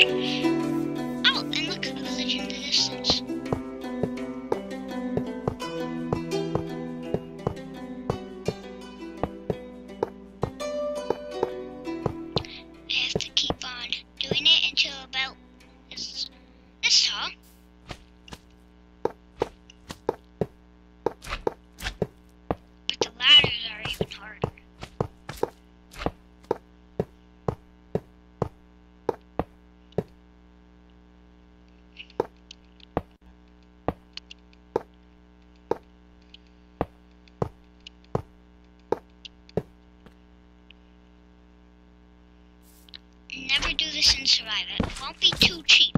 Oh, and look, a village in the distance. I have to keep on doing it until about this tall. But the ladders are even harder. Never do this in survival. It won't be too cheap.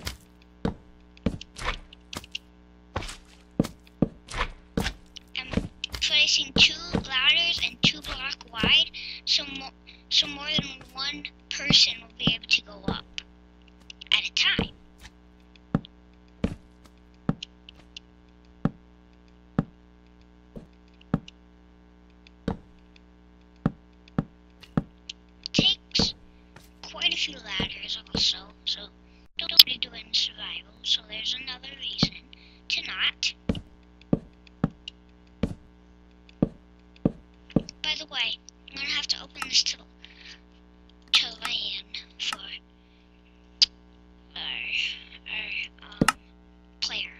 I'm placing 2 ladders and 2 block wide, so more than one person will be able to go up at a time. Takes quite a few ladders also, so don't really do it in survival, so there's another reason to not. By the way, I'm gonna have to open this to land for our player.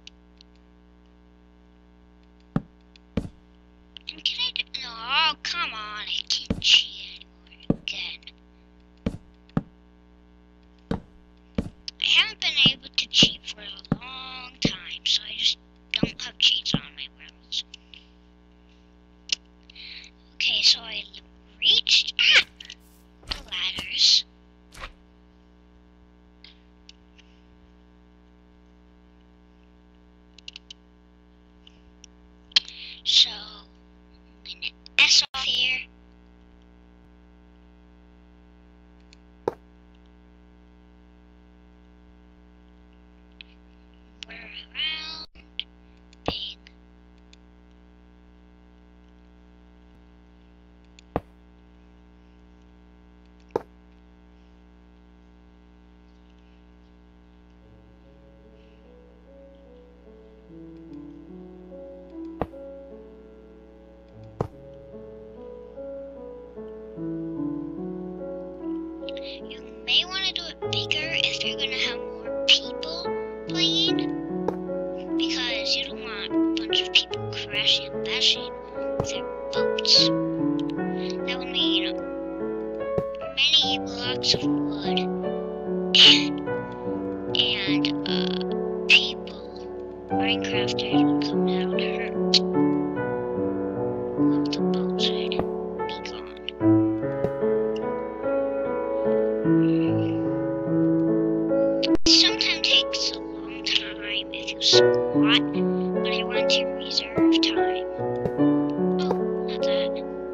And can I do? No, oh, come on, I can't cheat anymore again. I haven't been able to cheat for a long time, so I just don't have cheats on my worlds. Okay, so I reached the ladders. So I'm gonna S off here. We're around. Bing. You may want to do it bigger if you're going to have more people playing, because you don't want a bunch of people crashing and bashing with their boats. That would mean many blocks of wood and people, Minecrafters, would come down hurt. Well, the boats would be gone. Sometimes takes a long time if you squat, but I want to reserve time. Oh, not that.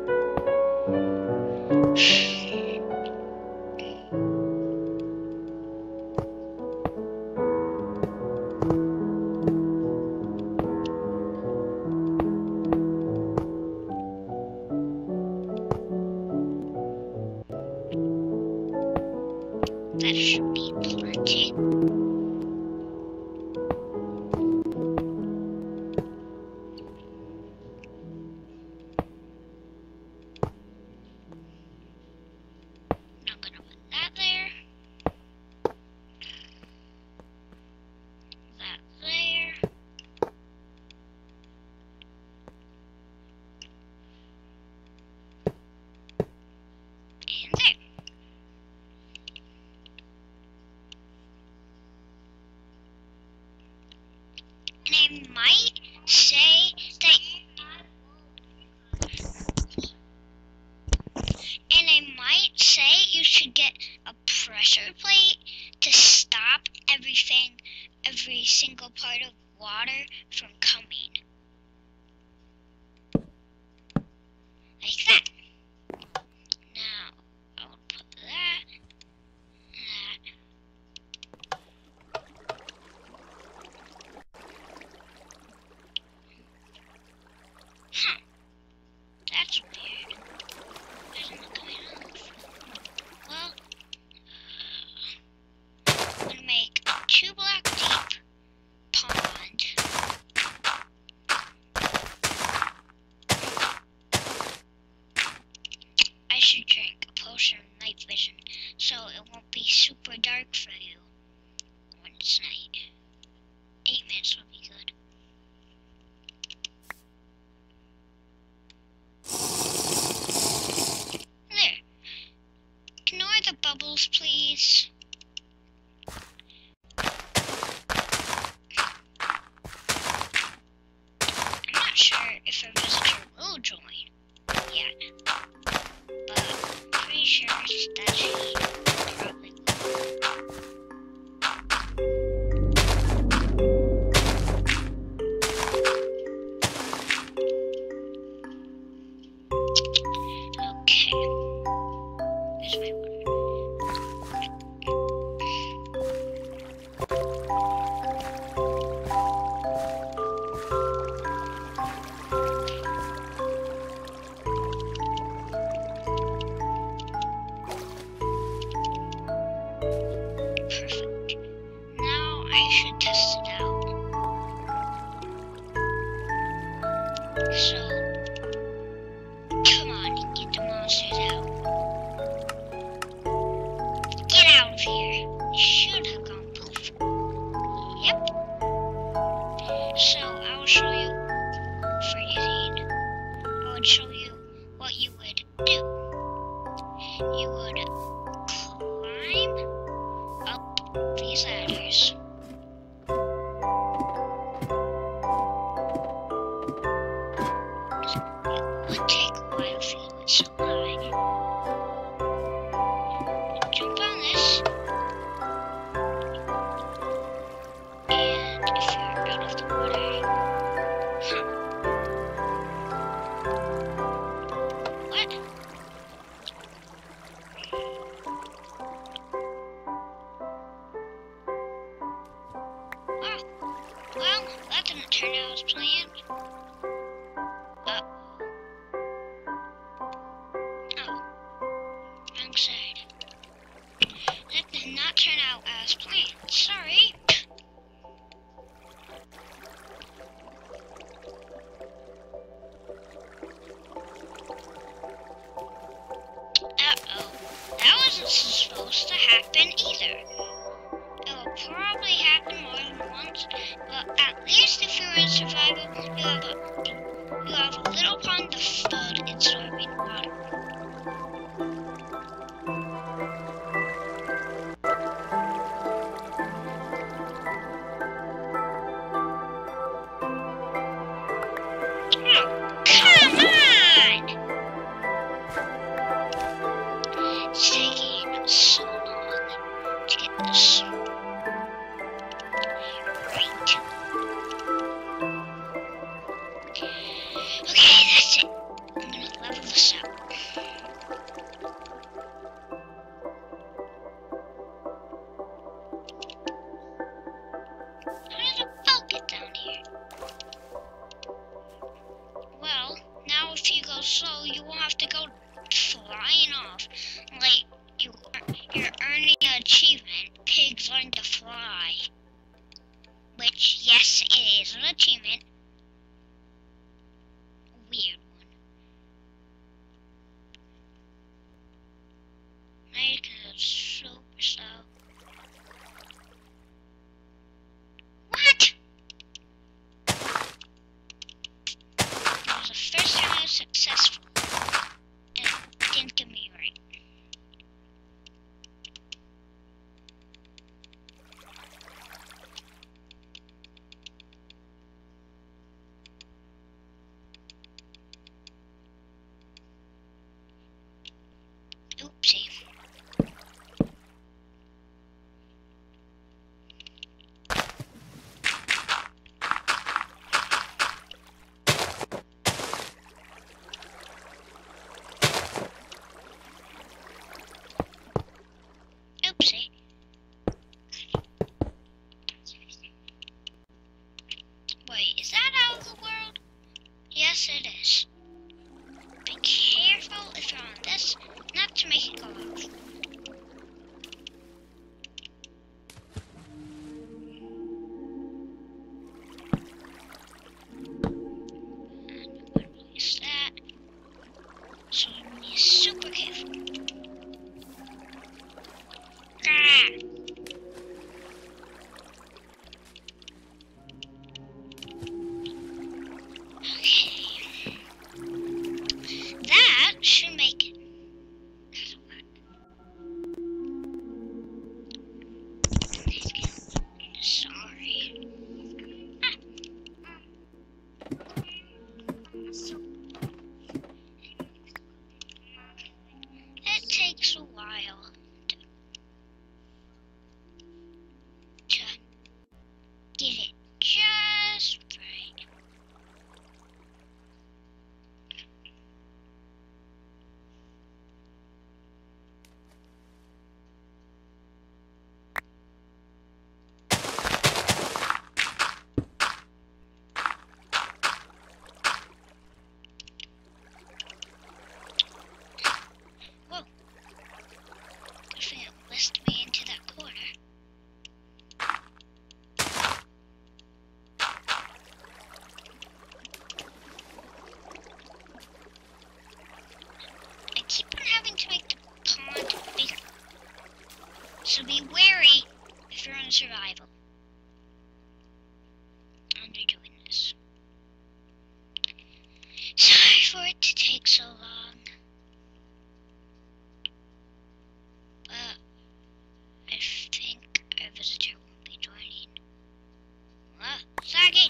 That should be plenty. Not gonna put that there. That there. And there. And I might say that you should get a pressure plate to stop every single part of water from coming. Like that. Now, I'll put that. Huh. That's weird. Why isn't it coming off? Well, be super dark for you when it's night. 8 minutes will be good. There. Ignore the bubbles, please. I'm not sure if a visitor will join yet, but I'm pretty sure that she probably will. Okay. Here's my water. Perfect. Now I should test it out. So, come on, get the monsters out. Get out of here. You should have gone poof. Yep. So, I will show you freezing. I would show you what you would do. You would climb up these ladders. It would take a while if you would so high. Jump on this. And if you're out of the water, what? Oh, well, that didn't turn out as planned. Oh, wrong side. That did not turn out as planned. Sorry. Uh-oh. That wasn't supposed to happen either. It will probably happen more than once, but at least if you're in survival, you have a little pond to flood absorbing water. Oh, come on! It's taking so long to get this right. Okay, that's it. I'm gonna level this out. How did the boat get down here? Well, now if you go slow, you won't have to go flying off. Like, you're earning an achievement, Pigs Learn to Fly. Which, yes, it is an achievement. A weird one. Now you can go super slow. What? That was the first time I was successful. And it didn't get me right. So be wary if you're in survival. And you're doing this. Sorry for it to take so long. But I think our visitor won't be joining. Snuggy!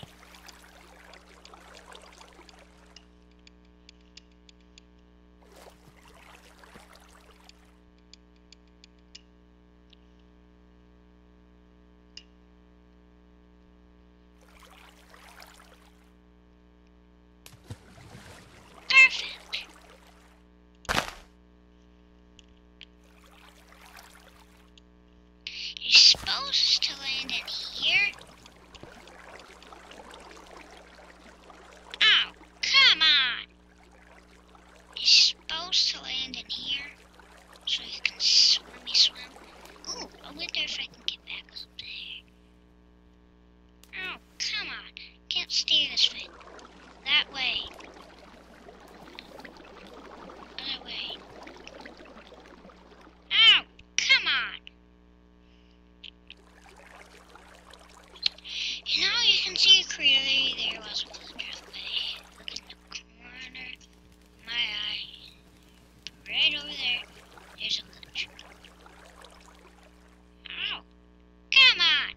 Perfect. You're supposed to land in here. Oh, come on. You're supposed to land in here so you can swim. Ooh, I wonder if I can get back up there. Oh, come on. Can't steer this thing. That way. Other way. Oh, come on. Now you can see clearly there was a villager way. Look in the corner of my eye. Right over there, there's a villager. Oh, come on.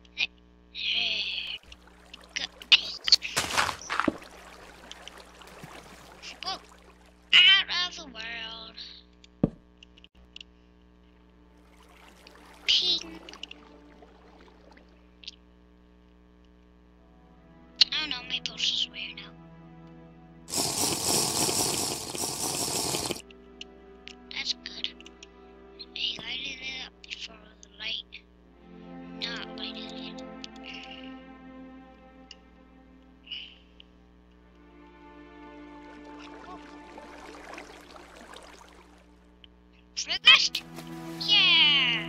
Whoa, out of the world. Ping. Oh no, my post is weird now. That's good. They lighted it up before the light not lighted it up. Progressed? Yeah!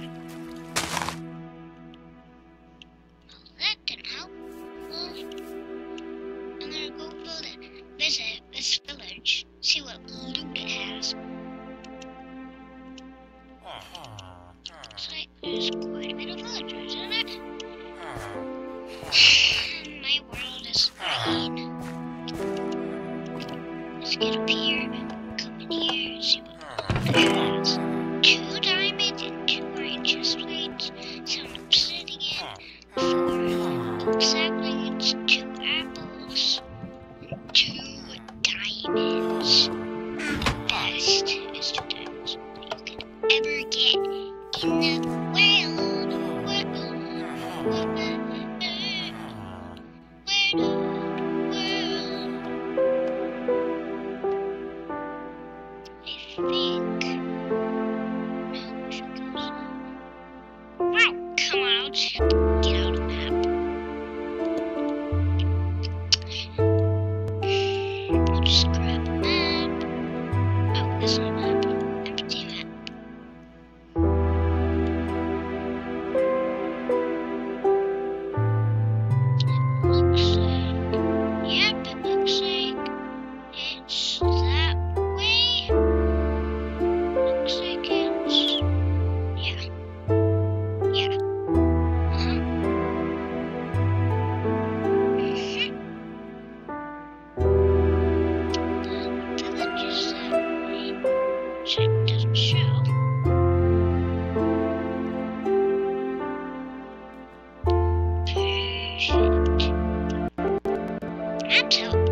Well, that didn't help. Well, I'm gonna go visit this village, see what loot it has. Looks like there's quite a bit of villagers, isn't it? My world is green. Let's get up here, come in here, and see what loot it has. 2 diamonds and 2 iron chest plates, some obsidian, 4 saplings, 2 apples, and 2 diamonds. The best is 2 diamonds that you could ever get in the world. I think. Wow, come on, I'll just get out of the map. I'll just grab a map. Oh, that's not a map. Empty map. Looks like, yep, it looks like it's that way. Looks like it's, yeah. The village is that way, which it doesn't show. Perfect. That's helpful.